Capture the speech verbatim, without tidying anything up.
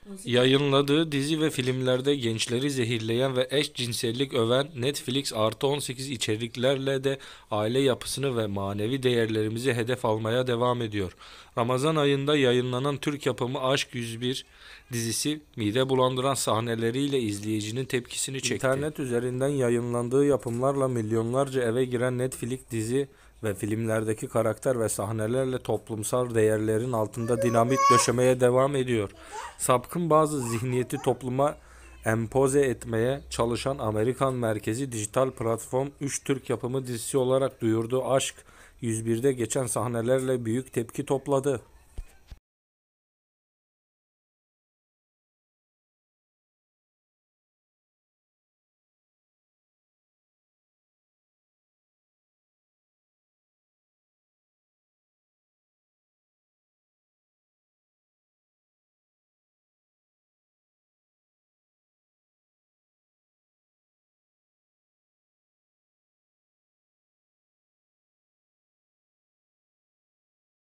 Yayınladığı dizi ve filmlerde gençleri zehirleyen ve eşcinsellik öven Netflix artı on sekiz içeriklerle de aile yapısını ve manevi değerlerimizi hedef almaya devam ediyor. Ramazan ayında yayınlanan Türk yapımı Aşk yüz bir dizisi mide bulandıran sahneleriyle izleyicinin tepkisini çekti. İnternet üzerinden yayınlandığı yapımlarla milyonlarca eve giren Netflix dizi ve filmlerdeki karakter ve sahnelerle toplumsal değerlerin altında dinamit döşemeye devam ediyor. Sapkın bazı zihniyeti topluma empoze etmeye çalışan Amerikan merkezi dijital platform üç Türk yapımı dizisi olarak duyurduğu Aşk yüz birde geçen sahnelerle büyük tepki topladı.